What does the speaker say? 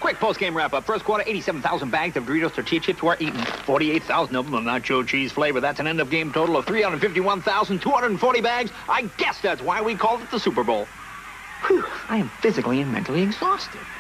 Quick post-game wrap-up. First quarter, 87,000 bags of Doritos tortilla chips were eaten. 48,000 of them are nacho cheese flavor. That's an end-of-game total of 351,240 bags. I guess that's why we called it the Super Bowl. Whew, I am physically and mentally exhausted.